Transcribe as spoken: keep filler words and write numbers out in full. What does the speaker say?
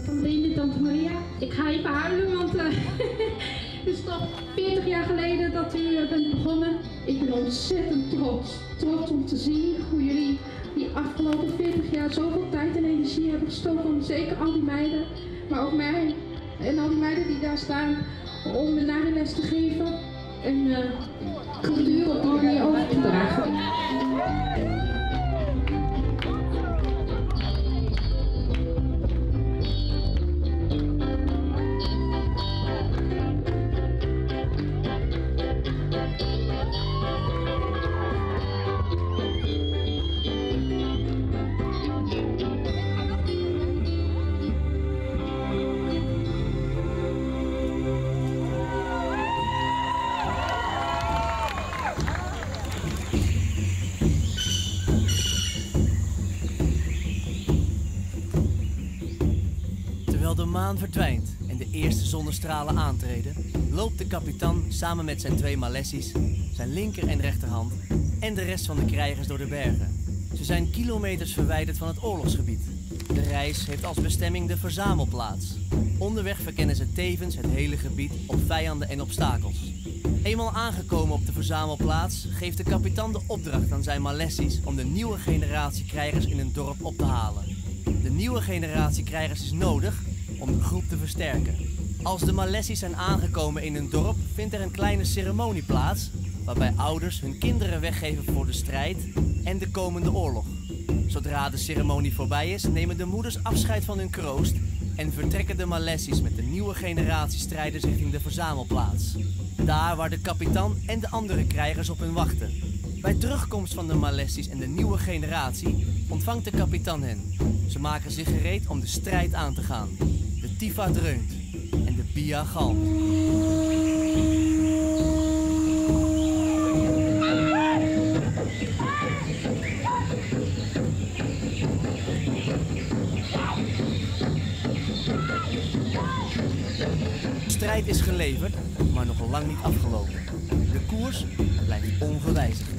Vrienden, tante Maria, ik ga even huilen, want uh, het is toch veertig jaar geleden dat u uh, bent begonnen. Ik ben ontzettend trots. Trots om te zien hoe jullie die afgelopen veertig jaar zoveel tijd en energie hebben gestoken om zeker al die meiden, maar ook mij en al die meiden die daar staan, om een narenles te geven en uh, cultuur op die manier over te dragen. Terwijl de maan verdwijnt en de eerste zonnestralen aantreden, loopt de kapitan samen met zijn twee malessies, zijn linker en rechterhand en de rest van de krijgers door de bergen. Ze zijn kilometers verwijderd van het oorlogsgebied. De reis heeft als bestemming de verzamelplaats. Onderweg verkennen ze tevens het hele gebied op vijanden en obstakels. Eenmaal aangekomen op de verzamelplaats geeft de kapitan de opdracht aan zijn malessies om de nieuwe generatie krijgers in een dorp op te halen. De nieuwe generatie krijgers is nodig om de groep te versterken. Als de malessies zijn aangekomen in een dorp, vindt er een kleine ceremonie plaats, waarbij ouders hun kinderen weggeven voor de strijd en de komende oorlog. Zodra de ceremonie voorbij is, nemen de moeders afscheid van hun kroost en vertrekken de malessies met de nieuwe generatie strijders richting de verzamelplaats. Daar waar de kapitan en de andere krijgers op hen wachten. Bij terugkomst van de malessies en de nieuwe generatie ontvangt de kapitan hen. Ze maken zich gereed om de strijd aan te gaan. De tifa dreunt en de bia galmt. De strijd is geleverd, maar nog lang niet afgelopen. De koers blijft ongewijzigd.